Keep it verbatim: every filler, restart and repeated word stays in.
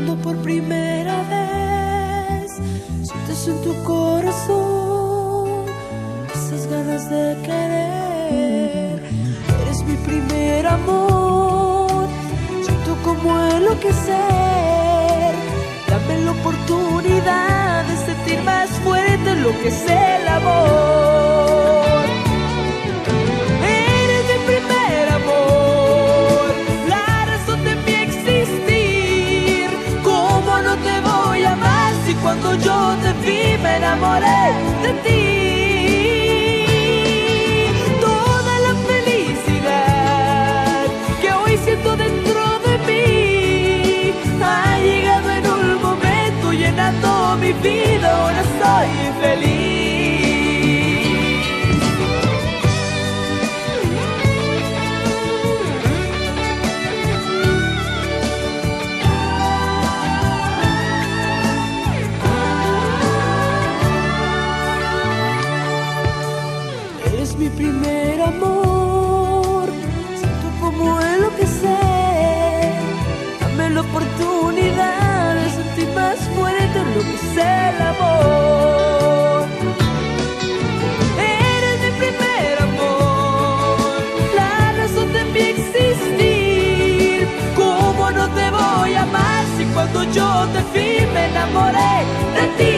Cuando por primera vez sientes en tu corazón esas ganas de querer. Eres mi primer amor, siento como enloquecer. Dame la oportunidad de sentir más fuerte lo que es el amor. Eres mi primer amor, la razón de mi existir. ¿Cómo no te voy a amar si cuando yo te vi me enamoré de ti? Toda la felicidad que hoy siento dentro de mí ha llegado en un momento llenando mi vida. Ahora soy feliz. Eres mi primer amor, siento como enloquecer. Dame la oportunidad de sentir más fuerte lo que es el amor. Eres mi primer amor, la razón de mi existir. ¿Cómo no te voy a amar si cuando yo te vi me enamoré de ti?